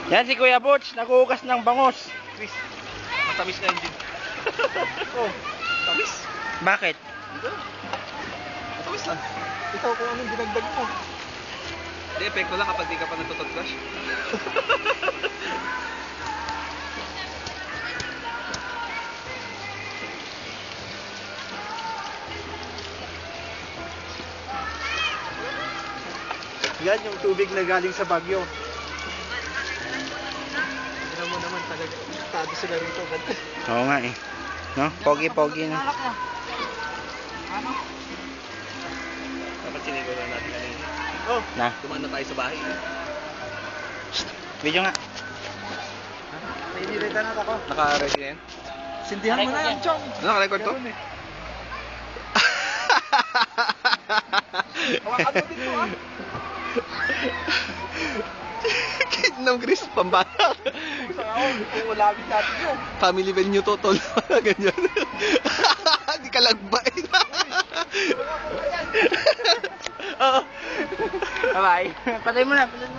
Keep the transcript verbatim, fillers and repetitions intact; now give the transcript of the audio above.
Yan si Kuya Butch, naghuhugas ng bangos. Chris, matamis na engine. Oh, tamis. Bakit? Ito. Matamis lang. Ikaw kung anong dinagdag mo. Hindi, epekto lang kapag di ka pa nagtututbrush. Yan yung tubig na galing sa Bagyo. Tignan mo naman, talaga. Tado sila rito. Oo nga eh. No? Pogi-pogi na. Ano? Dapat sinigaw lang natin kanina. Oh, Na. Dumaan na tayo sa bahay. Video nga. nainirita na ako. Naka-ready na yan? Sindihan mo na yan, Chong. Ano, naka-record to? Ganun eh. Hawakan mo din to, ah. Kidnam Chris, pambata. Gusto ako, uulawin natin yun. Family venue to, tol. Ganyan. Di ka lagbain. Oo. Bye-bye. Patay mo na. Patay mo